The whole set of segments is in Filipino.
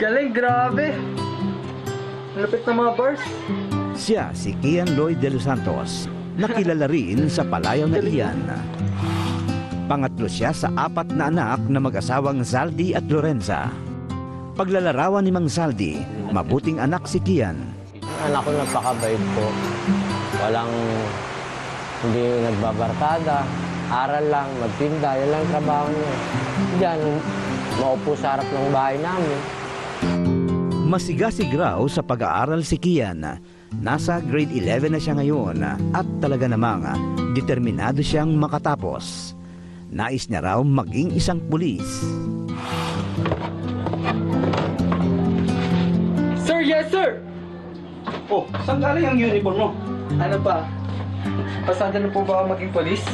Galing, grabe. Lupit ng mga bars. Siya si Kian de los Santos, nakilala rin sa palayaw na iyan. Pangatlo siya sa 4 na anak na mag-asawang Zaldi at Lorenza. Paglalarawan ni Mang Zaldi, mabuting anak si Kian. Anak ko napakabait po. Hindi nagbabarkada. Aral lang, magtinda. Yan lang trabaho niya. Diyan, maupo sa harap ng bahay namin. Masigasig raw sa pag-aaral si Kian. Nasa grade 11 na siya ngayon at talaga namang determinado siyang makatapos. Nais niya raw maging isang pulis. Sir, yes sir! Oh, saan galing ang uniform mo? Ano pa? Pasada na po ba ako maging polis?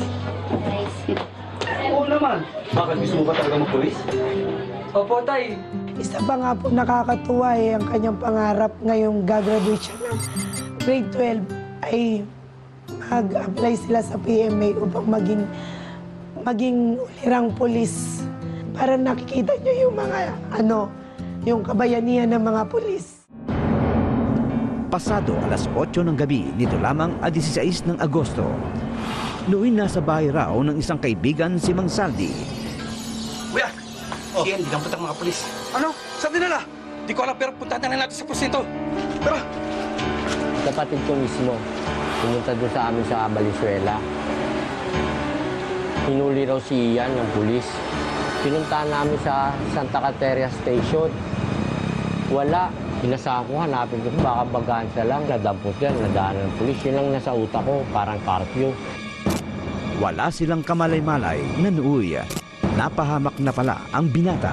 Oo naman. Bakit gusto mo ba talaga mag-pulis? Opo, tay. Isa pa nga po nakakatuwa ang kanyang pangarap ngayong gagraduate siya ng grade 12 ay mag-apply sila sa PMA upang maging ulirang pulis. Para nakikita niyo yung mga yung kabayanihan ng mga pulis. Pasado alas 8 ng gabi nito lamang 16 ng Agosto. Noon nasa bahay raw ng isang kaibigan si Mang Zaldi. Kuya! Kian, di dapat ang mga pulis. Ano? Saan dinala? Di ko alam pero puntahan na natin sa presinto. Tara! Kapatid ko mismo, pumunta doon sa amin sa Valenzuela. Hinuli raw si Ian ng pulis. Pinuntahan namin sa Santa Caterina Station. Wala. Pinasa ko, hanapin ko, baka bagaan siya lang. Nadampot yan, nadaanan ng pulis. Yun lang nasa utak ko, parang curfew. Wala silang kamalay-malay na nuuy. Napahamak na pala ang binata.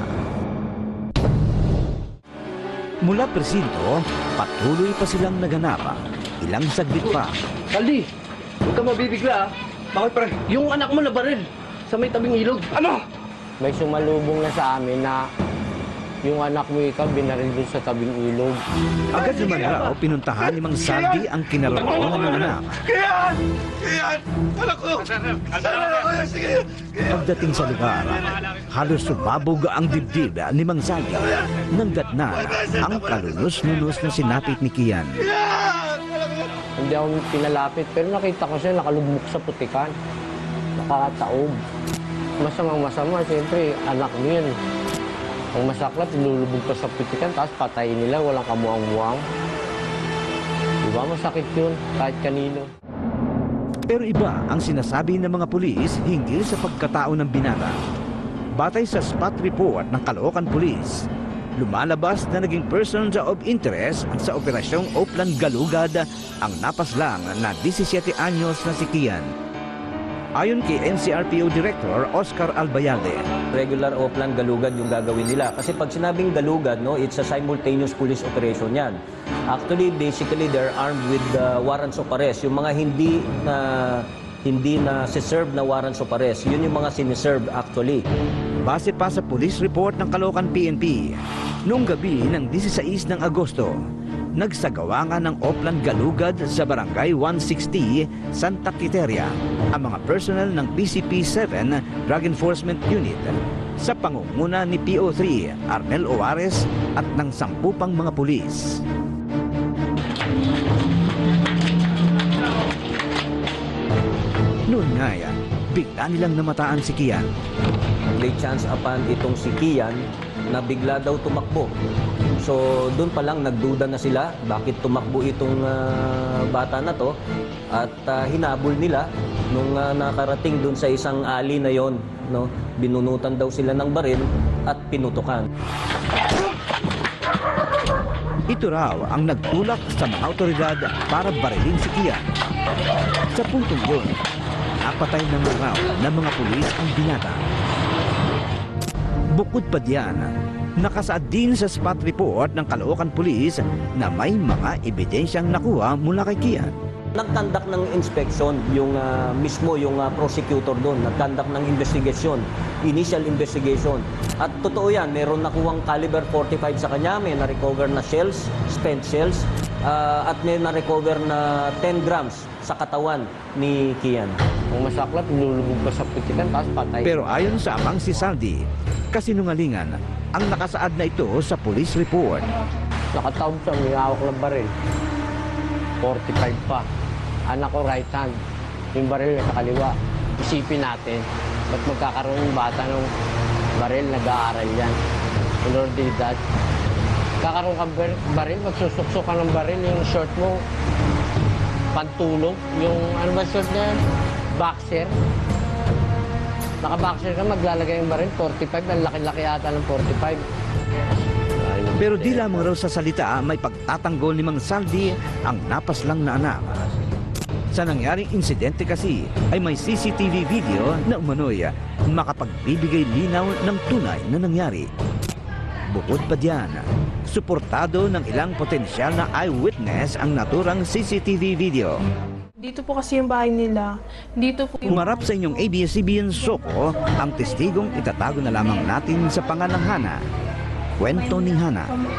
Mula presinto, patuloy pa silang naganap. Ilang saglit pa. Kaldi, huwag ka mabibigla. Bakit pre? Yung anak mo na baril sa may tabing ilog. Ano? May sumalubong na sa amin na yung anak mo ikaw binaril doon sa tabing ilog. Agad naman raw pinuntahan ni Mang Zaldi ang kinaroroonan ng anak. Kian! Kian! Anak ko! Sige! Pagdating sa lugar, halos sumabog ang dibdib ni Mang Zaldi nang datnan ang kalunos-lunos na sinapit ni Kian. Hindi ako pinalapit, pero nakita ko siya nakalugmok sa putikan. Nakakataob. Masamang-masama, siyempre, anak mo yan. Ang masaklap, lulubog pa sa putikan, tapos patayin nila, walang kamuang-muang. Diba, masakit yun, kahit kanino. Pero iba ang sinasabi ng mga pulis hinggil sa pagkatao ng binata. Batay sa spot report ng Caloocan Police, lumalabas na naging person of interest sa Operasyong Oplan Galugad ang napaslang na 17 anyos na si Kian. Ayon kay NCRPO Director Oscar Albayalde, regular Oplan Galugad yung gagawin nila. Kasi pag sinabing Galugad, no, it's a simultaneous police operation yan. Actually, basically, they're armed with warrants of arrest. Yung mga hindi na si-serve na warrants of arrest, yun yung mga siniserve actually. Base pa sa police report ng Caloocan PNP, noong gabi ng 16 ng Agosto, nagsagawa nga ng Oplan Galugad sa Barangay 160, Santa Quiteria, ang mga personnel ng PCP-7 Drug Enforcement Unit sa pangunguna ni PO3 Arnel Oares at ng 10 pang mga pulis. Noon nga yan, bigla nilang namataan si Kian. May chance upon itong si Kian na bigla daw tumakbo. So doon pa lang nagduda na sila bakit tumakbo itong bata na to at hinabol nila nung nakarating doon sa isang alley na yon, no? Binunutan daw sila ng baril at pinutukan. Ito raw ang nagtulak sa mga otoridad para barilin si Kian. Sa puntong yun, napatay naman raw ng mga pulis ang binata. Bukod pa diyan, nakasaad din sa spot report ng Caloocan Police na may mga ebidensyang nakuha mula kay Kian. Nagkandak ng inspection yung mismo yung prosecutor doon, nagkandak ng investigation, initial investigation. At totoo yan, meron nakuhang caliber 45 sa kanya, may na-recover na shells, spent shells, at may na-recover na 10 grams sa katawan ni Kian. Ang masaklap, lulubog pa sa putikan, tapos patay. Pero ayon sa amang si Zaldi, kasinungalingan ang nakasaad na ito sa police report. Nakataob siya, may hawak ng baril. 45 pa. Anak ko right hand. Yung baril sa kaliwa. Isipin natin, ba't magkakaroon yung bata ng baril, nag-aaral yan. Minor de edad. Kakaroon ka baril, magsusuksok ka ng baril, yung short mo, pantulog, yung ano ba short na yan? Boxer. Naka-boxer ka, maglalagay yung baril, 45, ang laki-laki ata ng 45. Pero di lamang raw sa salita may pagtatanggol ni Mang Saldi ang napaslang na anak. Sa nangyaring insidente kasi ay may CCTV video na umano'y makapagbibigay linaw ng tunay na nangyari. Bukod pa diyan, suportado ng ilang potensyal na eyewitness ang naturang CCTV video. Dito po kasi yung bahay nila. Dito po yung... Umarap sa inyong ABS-CBN SOCO ang testigong itatago na lamang natin sa pangalang Hana. Kwento ni Hana.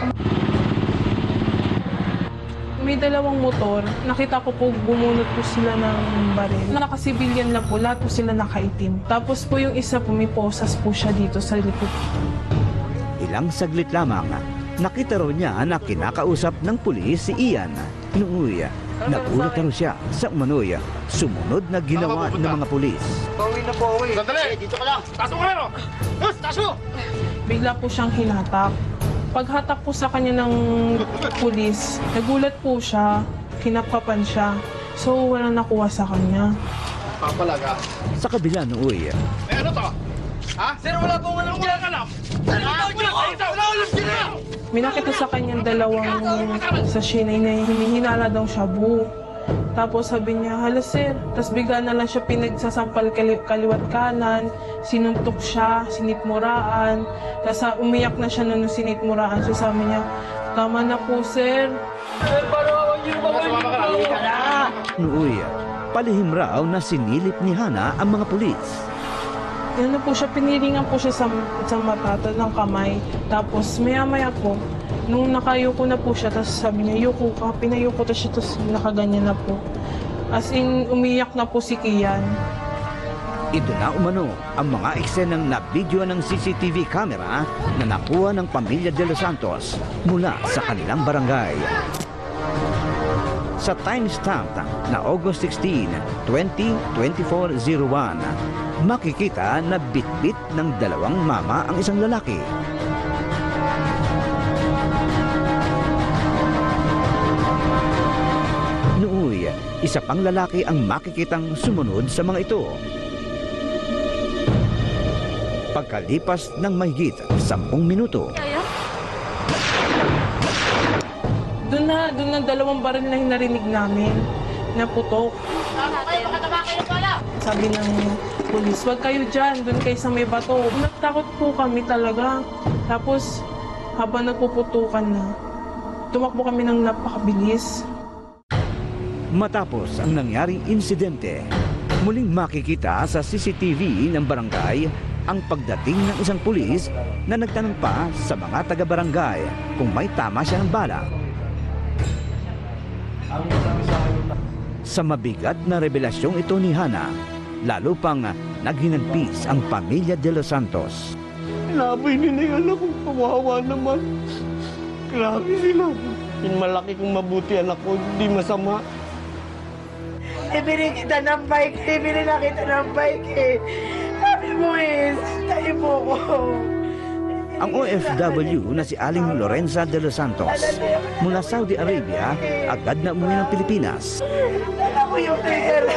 May dalawang motor. Nakita ko po bumunot po sila ng baril. Nakasibilyan lang po. Lahat po sila nakaitim. Tapos po yung isa po may posas po siya dito sa likod. Ilang saglit lamang, nakita raw niya na kinakausap ng pulis si Kian. Nooy, nagulat raw siya sa umano'y sumunod na ginawa ng mga pulis. Pauwi na po, uwi. Sandali! Dito ka lang! Taso ka rin! Taso! Bigla po siyang hinatak. Paghatak po sa kanya ng pulis, nagulat po siya, kinapkapan siya. So, walang nakuha sa kanya. Papalaga. Sa kabila nooy, Eh, ano to? Ha? Sir, wala pong alam dyan! May nakita sa kanya dalawang sachet na hinihinala daw siya bu. Tapos sabi niya, hala sir. Tapos bigla na lang siya pinagsasampal kaliwat kanan. Sinuntok siya, sinitmuraan. Tapos umiyak na siya nung sinitmuraan. So sabi niya, tama na po sir. Sir, parang yung nooy, palihim raw na sinilip ni Hana ang mga pulis. Yan na po siya, piniringan po siya sa mata ng kamay. Tapos maya-maya po, nung nakayuko na po siya, tapos sabi niya, yuko ka, pinayuko na siya, tapos nakaganyan na po. As in, umiyak na po si Kian. Ito na umano ang mga eksenang na-video ng CCTV camera na nakuha ng pamilya de los Santos mula sa kanilang barangay. Sa timestamp na August 16, 2024-01, makikita na bitbit ng dalawang mama ang isang lalaki. Nooy, isa pang lalaki ang makikitang sumunod sa mga ito. Pagkalipas ng mahigit 10 minuto, Doon na dalawang baril na narinig namin na putok. Sabi ng pulis, wag kayo dyan, doon kayo sa may bato. Nagtakot po kami talaga. Tapos, habang nagpuputukan na, tumakbo kami ng napakabilis. matapos ang nangyaring insidente, muling makikita sa CCTV ng barangay ang pagdating ng isang pulis na nagtanong pa sa mga taga-barangay kung may tama siyang bala. Sa mabigat na revelasyong ito ni Hana, lalo pang naghinagpis ang pamilya de los Santos. Inaboy nila yung anak ko, kawawa naman. Grabe sila. Yung malaki kong mabuti anak ko, hindi masama. Ibili kita ng bike, ibili na kita ng bike eh. Sabi mo eh, tayo mo ko. Ang OFW na si Aling Lorenza de los Santos mula Saudi Arabia agad na umuwi ng Pilipinas. Dala ko yung pera.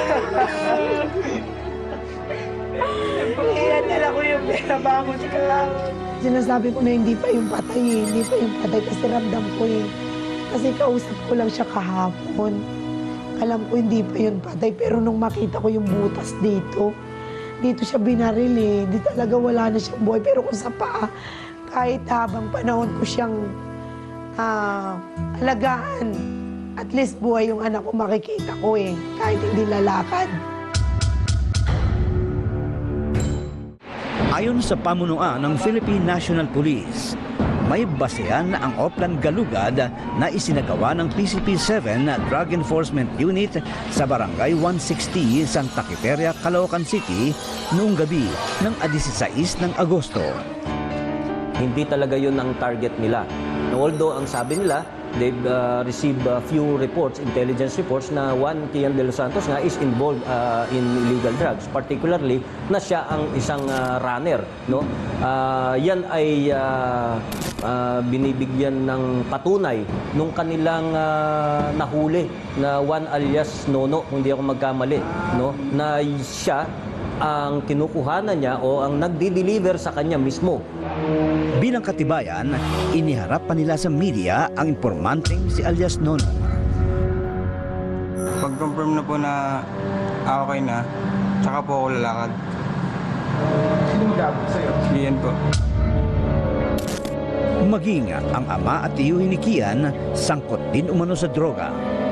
Iyan, dala ko yung pera, bangon ka. Sinasabi ko na hindi pa yung patay eh. Hindi pa yung patay kasi ramdam ko eh. Kasi kausap ko lang siya kahapon. Alam ko hindi pa yun patay pero nung makita ko yung butas dito, dito siya binaril eh. Di talaga wala na siyang buhay. Pero kung sa paa, kahit habang panahon ko siyang alagaan, at least buhay yung anak ko makikita ko eh. Kahit hindi lalakad. Ayon sa pamunuan ng Philippine National Police, may basehan na ang Oplan Galugad na isinagawa ng PCP-7 na Drug Enforcement Unit sa Barangay 160, Santa Quiteria, Caloocan City noong gabi ng 16 ng Agosto. Hindi talaga yun ang target nila. Although ang sabi nila, they've received a few reports, intelligence reports, na one Kian de los Santos nga is involved in illegal drugs. Particularly, na siya ang isang runner. No? Yan ay binibigyan ng patunay nung kanilang nahuli na one alias Nono, kung di ako magkamali. No? Na siya ang kinukuhanan niya o ang nagdi-deliver sa kanya mismo. Bilang katibayan, iniharap pa nila sa media ang impormanteng si alias Nono. Pag-confirm na po na okay na, tsaka po ako lalakad. Sino mag-aabot sa'yo? Kian po. Maging ang ama at tiyuhin ni Kian, sangkot din umano sa droga.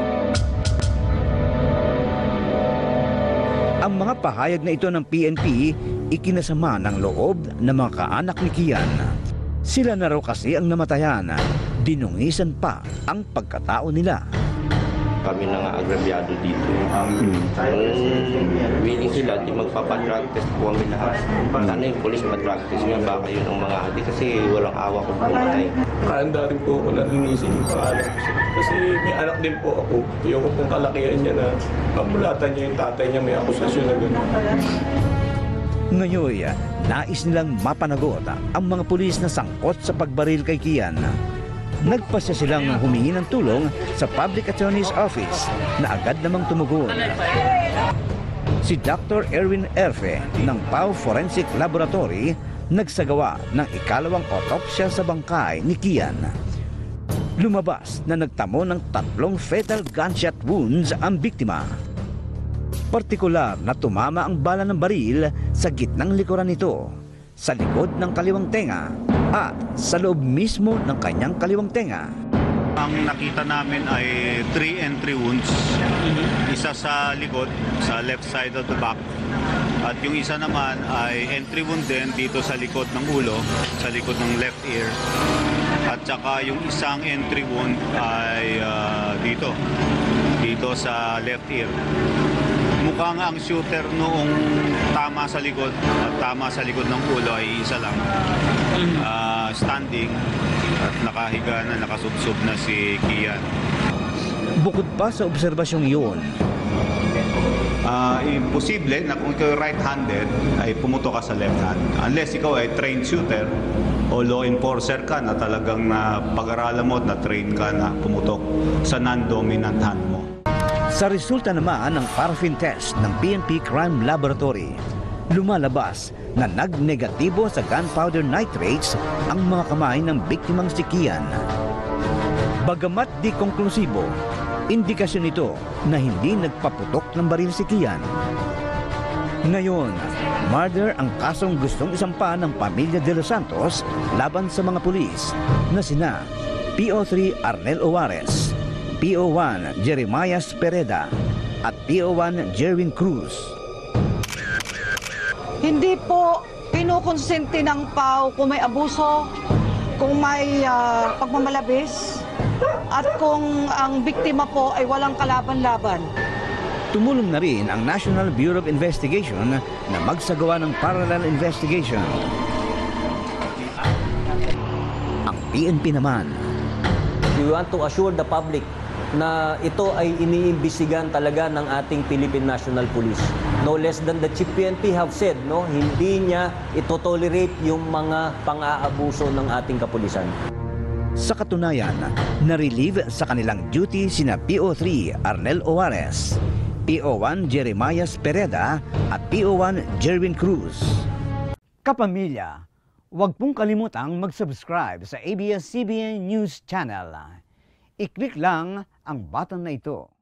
Ang mga pahayag na ito ng PNP, ikinasama ng loob ng mga kaanak ni Kian. Sila na raw kasi ang namatayan, dinungisan pa ang pagkatao nila. Kami na nga agrabyado dito. Willing sila, di magpapadrug test po kami lahat. Sana yung polis madrug test nga, baka yun ang mga adik kasi walang awa ko pumatay. Handa rin po ako na linisin yung paalam ko. Kasi may anak din po ako. Ayoko pong kalakihan niya na pamulatan niya yung tatay niya, may akusasyon na gano'n. Ngayon, nais nilang mapanagot ang mga pulis na sangkot sa pagbaril kay Kian. Nagpasya silang humingi ng tulong sa Public Attorney's Office na agad namang tumugon. Si Dr. Erwin Erfe ng PAO Forensic Laboratory nagsagawa ng ikalawang autopsya sa bangkay ni Kian. Lumabas na nagtamo ng 3 fatal gunshot wounds ang biktima. Partikular na tumama ang bala ng baril sa gitnang likuran nito, sa likod ng kaliwang tenga at sa loob mismo ng kanyang kaliwang tenga. Ang nakita namin ay 3 entry wounds. Isa sa likod, sa left side of the back. At yung isa naman ay entry wound din dito sa likod ng ulo, sa likod ng left ear. At saka yung isang entry wound ay dito sa left ear. Mukhang ang shooter noong tama sa likod at tama sa likod ng ulo ay isa lang. Standing at nakahiga na, nakasubsob na si Kian. Bukod pa sa obserbasyong iyon, Imposible na kung ikaw right-handed ay pumuto ka sa left hand. Unless ikaw ay trained shooter o law enforcer ka na talagang pag-aralan mo at na-train ka na pumutok sa non-dominant hand mo. sa resulta naman ng paraffin test ng PNP Crime Laboratory, lumalabas na nag-negatibo sa gunpowder nitrates ang mga kamay ng biktimang si Kian. Bagamat di konklusibo, indikasyon ito na hindi nagpaputok ng baril si Kian. Ngayon, murder ang kasong gustong isampa ng pamilya de los Santos laban sa mga pulis na sina PO3 Arnel Owares, PO1 Jeremiah Pereda at PO1 Jerwin Cruz. Hindi po kinukonsente ng PAO kung may abuso, kung may pagmamalabis, at kung ang biktima po ay walang kalaban-laban. Tumulong na rin ang National Bureau of Investigation na magsagawa ng parallel investigation. Ang PNP naman, we want to assure the public na ito ay iniimbestigahan talaga ng ating Philippine National Police. No less than the Chief PNP have said, no, hindi niya ito-tolerate yung mga pang-aabuso ng ating kapulisan. sa katunayan, na-relieve sa kanilang duty sina PO3 Arnel Owares, PO1 Jeremiah Pereda at PO1 Jerwin Cruz. Kapamilya, huwag pong kalimutang mag-subscribe sa ABS-CBN News Channel. I-click lang ang button na ito.